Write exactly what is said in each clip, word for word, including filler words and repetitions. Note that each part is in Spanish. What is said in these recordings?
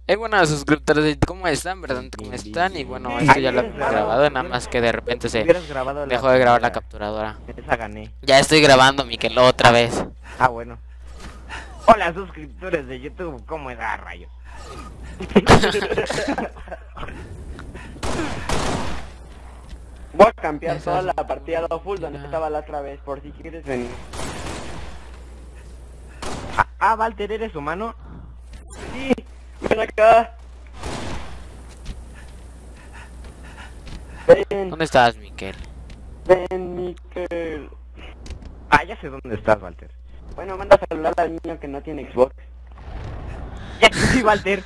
Hey, bueno, suscriptores, ¿cómo están? ¿Verdad? ¿Cómo están? Y bueno, esto ya lo he grabado, nada más que de repente se dejó de grabar la capturadora. Esa gané. Ya estoy grabando, Miquel, otra vez. Ah, bueno. Hola, suscriptores de YouTube, ¿cómo era, rayo? Voy a cambiar toda la partida de full donde estaba la otra vez, por si quieres venir. Ah, ah, Walter, ¿eres humano? Sí, ven acá. Ven, ¿Dónde estás, Miquel? ven, Miquel. Ah, ya sé dónde estás, Walter. Bueno, manda a saludar al niño que no tiene Xbox. Ya sí, Walter.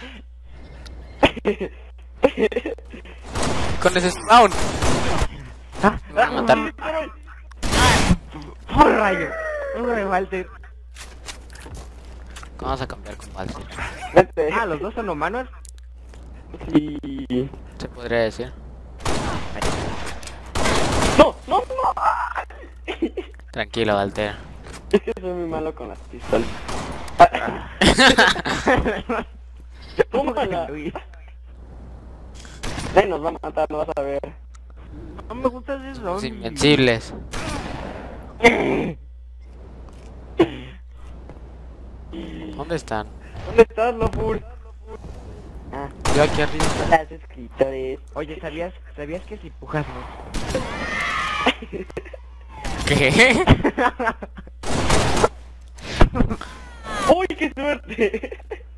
Con ese spawn. Ah, Me van a matar. ¡Oh, rayo! ¡Oh, Walter! Vamos a cambiar con Walter. Vete. Ah, ¿los dos son humanos? Sí. Se podría decir. No, no, no. Tranquilo, Walter. Es que soy muy malo con las pistolas. Tómala. Ven, nos va a matar, lo vas a ver. No me gusta eso. Los invencibles. ¿Dónde están? ¿Dónde estás, Lofur? Ah, Yo aquí arriba. hola, suscriptores. Oye, ¿sabías, ¿sabías que si pujas no? ¿Qué? ¡Uy, qué suerte!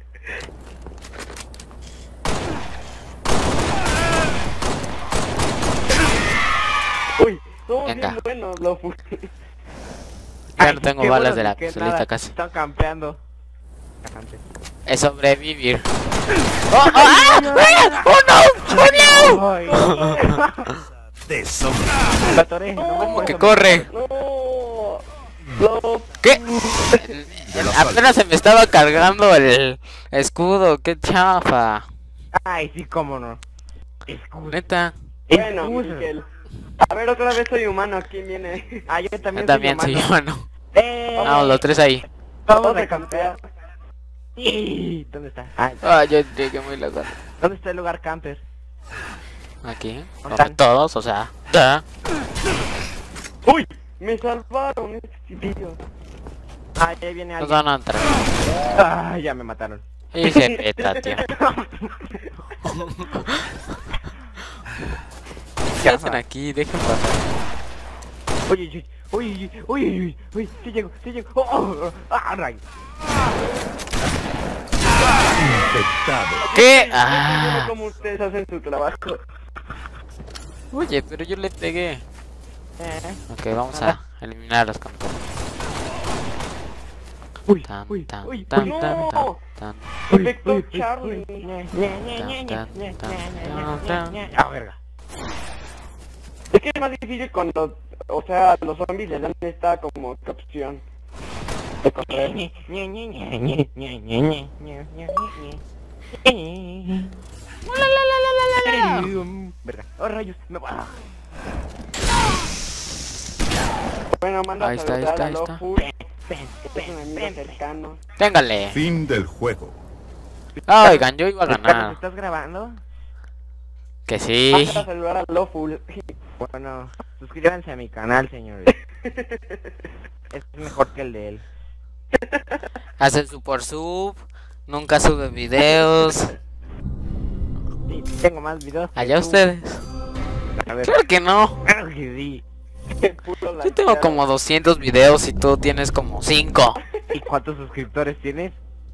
Uy, somos Venga. bien buenos, Lofur. Ya no tengo qué balas bueno de la que pistolita nada, casi. Están campeando. Cajante. Es sobrevivir. ¡Oh, oh, ah! ¡Ah! ¡Oh, no! ¡Oh, no! Ay, De sombra. lo atoré, no me ¿Cómo puedo que mover. corre? No, Lof. ¿Qué? Apenas se me estaba cargando el escudo. ¡Qué chafa! Ay, sí, cómo no. Escudo. Neta. Bueno, Escudo. Miguel. A ver, otra vez soy humano. ¿Quién viene? Ah, yo Yo también, también soy humano. humano. Eh, Vamos, los tres ahí. vamos a a campear. Sí, ¿dónde está? Ah, Ah, yo llegué muy lejos. ¿dónde está el lugar camper? Aquí. ¿Dónde Donde están? todos, o sea. Da. ¡Uy! Me salvaron, estos tíos. Ah, ahí viene Nos alguien. van a entrar. Ah, ya me mataron. Y se peta, tío. ¿Qué hacen aquí? Dejen pasar. Uy, uy, uy, uy, uy, uy, uy, uy, sí llego, sí llego. Oh, oh, oh, ah, rayo. Infectado. ¿Qué? Yo Ah. no como ustedes hacen su trabajo. Oye, pero yo le pegué. Eh. Ok, vamos a eliminar a los campeones. Uy, Tan, uy, tan, uy, tan, uy, no. tan, tan, tan, Efecto uy, uy, Charlie. Ah, verga. Es que es más difícil cuando, o sea, los zombies les dan esta como opción de correr. Verga. Oh, rayos, me va. Bueno, manda Ahí a está, ahí saludar está, a ahí está. Lofur, que es un amigo cercano. Téngale. Fin del juego. Oigan, yo iba a Carlos, ganar. ¿estás grabando? Que sí. Manda a saludar a Lofur. Bueno, suscríbanse a mi canal, señores. Es mejor que el de él. Hace su por sub. Nunca sube videos. Sí, tengo más videos. que Allá tú. ustedes. A ver. Claro que no. Claro que sí. Puro Yo tengo lanchero. como doscientos videos y tú tienes como cinco. ¿Y cuántos suscriptores tienes?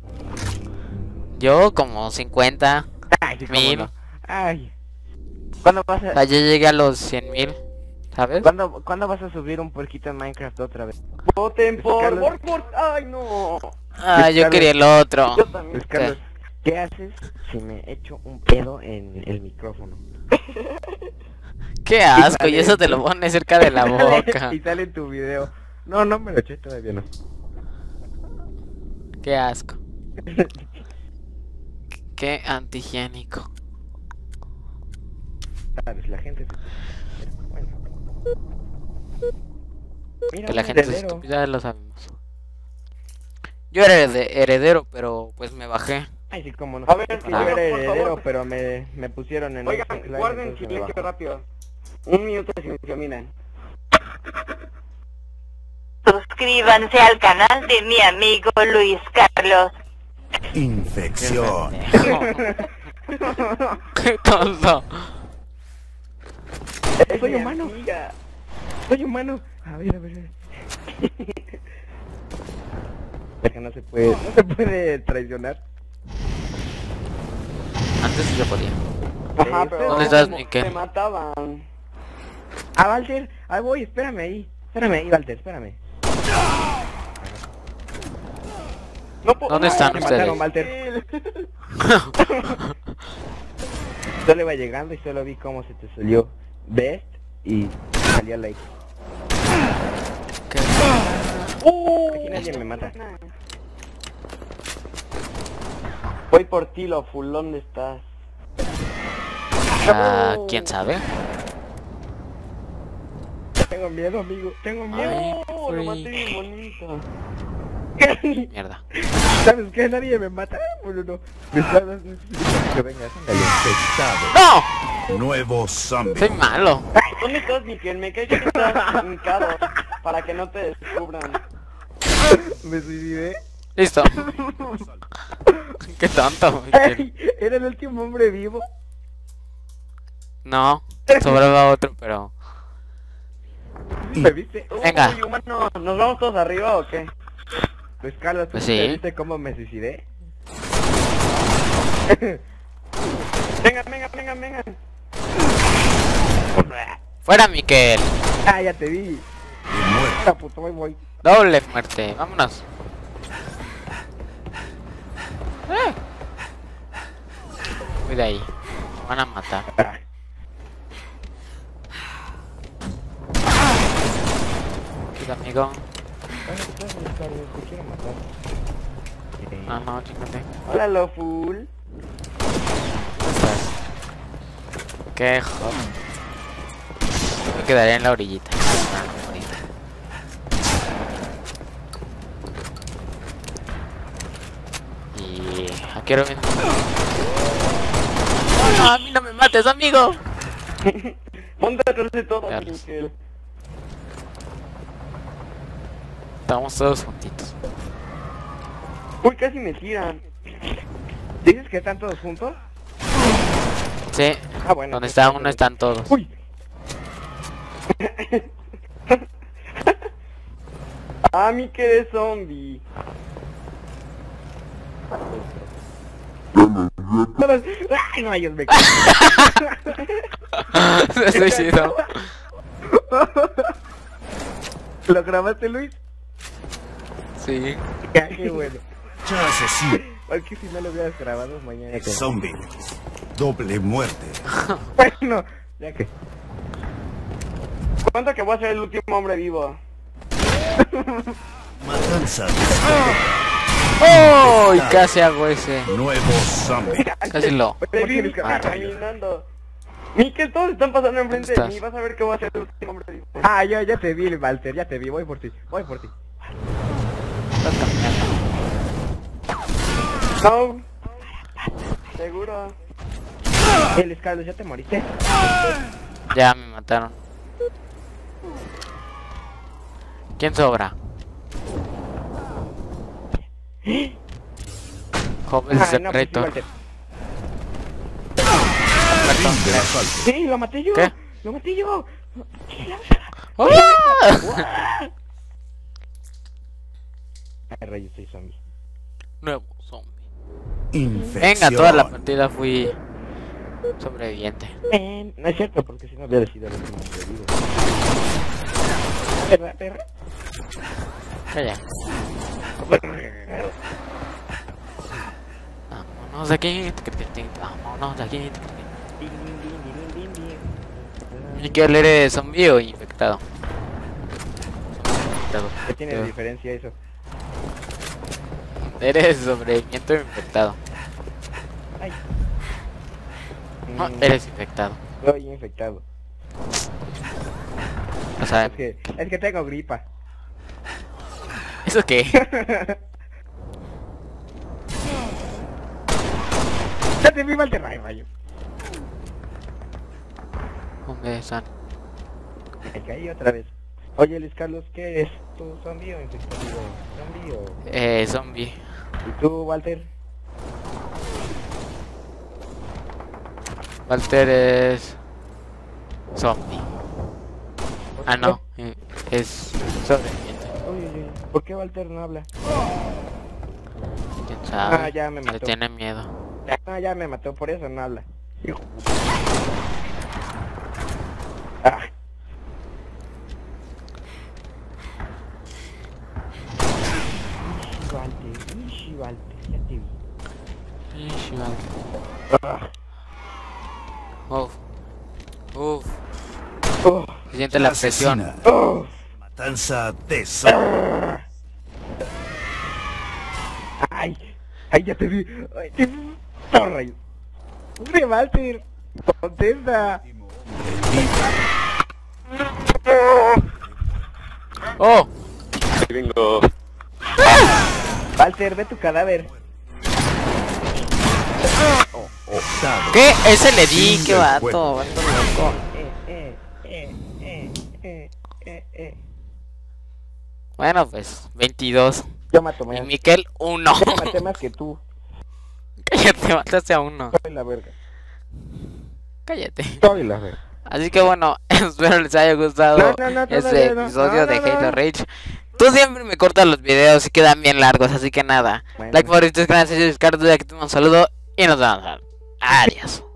Yo como cincuenta. Ay, sí, cómo Mil. no. Ay. ¿Cuándo vas O sea, a, yo llegué a los cien mil. ¿Sabes? ¿cuándo, ¿cuándo vas a subir un puerquito en Minecraft otra vez? Voten por, Carlos. por, por, ay no. Ah, yo quería el otro. Yo también. Luis Carlos, ¿qué haces si me echo un pedo en el micrófono? Qué asco, y eso te lo pones cerca de la boca. Y sale en tu video. No, no me lo eché todavía, no. Qué asco. Qué antihigiénico. Sabes, la gente se... Bueno. Mira, Que la un gente es heredero. estúpida, lo sabemos. Yo era herede- heredero, pero pues me bajé. Ay, sí, como no. A ver, Yo señor, era por heredero, favor. pero me, me pusieron en... Oigan, Xbox Live, guarden entonces me silencio bajó. rápido. Un minuto de silencio, miren. Suscríbanse al canal de mi amigo Luis Carlos. Infección. Qué tonto. Soy humano. Soy humano. A ver, a ver. a ver. Es que no se puede, no se puede traicionar. Antes sí se podía. Ajá, Eh, pero... ¿dónde estás, como Mike? Te mataban. Ah, Walter, ahí voy, espérame ahí. Espérame ahí, Walter, espérame. No puedo... ¿Dónde están Me ustedes? mataron, Walter. Solo iba llegando y solo vi cómo se te salió Best y salía like. ¿Qué? Aquí nadie me mata. Voy por ti, lo full, ¿dónde estás? Ah, ¿quién sabe? Tengo miedo, amigo. Tengo miedo. Ay, No, lo maté freak. bien bonito. Mierda. ¿Sabes qué? Nadie me mata. Bueno, no. Me estás necesito que vengas. Ándale. Infectado. ¡No! Nuevo zombie. Soy malo. ¿Dónde estás, Miquel? Me cae que estás hincado para que no te descubran. Me suicidé. Listo. Qué tonto. Miquel. Ay, era el último hombre vivo. No, sobraba otro, pero... ¿Me viste? Venga. Uy, humano, ¿nos vamos todos arriba o qué? Pues Carlos, ¿tú Pues ¿te sí. viste cómo me suicidé? Venga, venga, venga, venga. ¡Fuera, Miquel! Ah, ya te vi. Y muerte. Ah, puto, voy, voy. Doble muerte, vámonos. Eh. Cuida ahí, me van a matar. Ah. Cuida, amigo. Bueno, ¿qué pasa, Carlos? Te quiero matar. Eh, No, no, chingate. Hola, lo full. ¿Dónde estás? Qué joder. Me quedaré en la orillita. Ah, no, ahorita. Y... ¿a qué hora viene? ¡No, no, a mí no me mates, amigo! Ponte atrás de todo, Carlos. Miquel. Estamos todos juntitos. Uy, casi me tiran. ¿Dices que están todos juntos? Sí, Ah, bueno. donde pues, está entonces- uno están todos. Uy. Ah, Miquel es zombie. Ay, no, ellos me... Se suicidó. ¿Lo grabaste, Luis? Sí. Ya, qué bueno. Ya asesino. Porque si no lo hubieras grabado mañana que... Zombie. Doble muerte. Bueno, ya que... ¿Cuánto que voy a ser el último hombre vivo? Matanza. ¡Oh! Y casi hago ese. Nuevo zombie. Casi lo. Te vi quieres que- ah, caminando. Miquel, todos están pasando enfrente de ¿Dónde mí. estás? Vas a ver que voy a ser el último hombre vivo. Ah, ya, ya te vi, Walter, ya te vi, voy por ti, voy por ti. Estás caminando. No. Seguro. El Carlos, ¿ya te moriste? Ya me mataron. ¿Quién sobra? Joven Ay, no, pues sí, secreto. Walter. Fin del asalto. Sí, lo maté yo. ¿Qué? Lo maté yo. ¡Ah! Ay, rayos, soy zombie. Nuevo zombie. Infección. Venga, toda la partida fui sobreviviente. Eh, no es cierto, porque si no había sido el último hombre vivo. ¿Verdad, perra? Calla. Vámonos de aquí. Vámonos de aquí. Miguel, ¿eres zombie o infectado? Infectado. ¿Qué tiene de Yo- diferencia eso? ¿Eres sobreviviente o infectado? Ay. No, Mm, eres infectado. Soy infectado. O sea, Es que, es que tengo gripa. ¿eso qué? ¡Ya te vi, Walter! ¡Ay, rayo! ¿Dónde están? Me caí otra vez. Oye, Luis Carlos, ¿qué eres? ¿Tú zombie o infectado? ¿Zombie o...? Eh, zombie. ¿Y tú, Walter? Walter es... zombie. ¿Por Ah, qué? no. eh, Es... sobreviviente. Uy, uy, uy. ¿Por qué Walter no habla? ¿Quién sabe? Ah, ya me Le mató. tiene miedo. Ah, ya me mató, por eso no habla. Hijo. Ah. Ishi, Walter, Ishi, Walter, ya te vi. Ish, Walter. Ah. Uf. Uf. Oh. Se siente la presión. Asesina. Oh. Matanza de sangre. Ay, ay, ya te vi. Ay, te vi. Oh, rayo. Hombre, Walter, contesta. ¡Oh! Walter, ve tu cadáver. Octavo. ¿Qué? Ese le di, Fin qué del vato, juego. vato loco. Eh, eh, eh, eh, eh, eh, eh. Bueno, pues, veintidós. Yo mato Y más. Miquel, uno. Yo maté más que tú. Cállate, mataste a uno. Soy la verga. Cállate. Soy la verga. Así que bueno, espero les haya gustado No, no, no, este todavía no. episodio No, de no, no. Halo Reach. Tú siempre me cortas los videos y quedan bien largos, así que nada. Bueno. Like, favorito, suscríbanse, suscríbanse, aquí te mando un saludo y nos vemos. Adiós.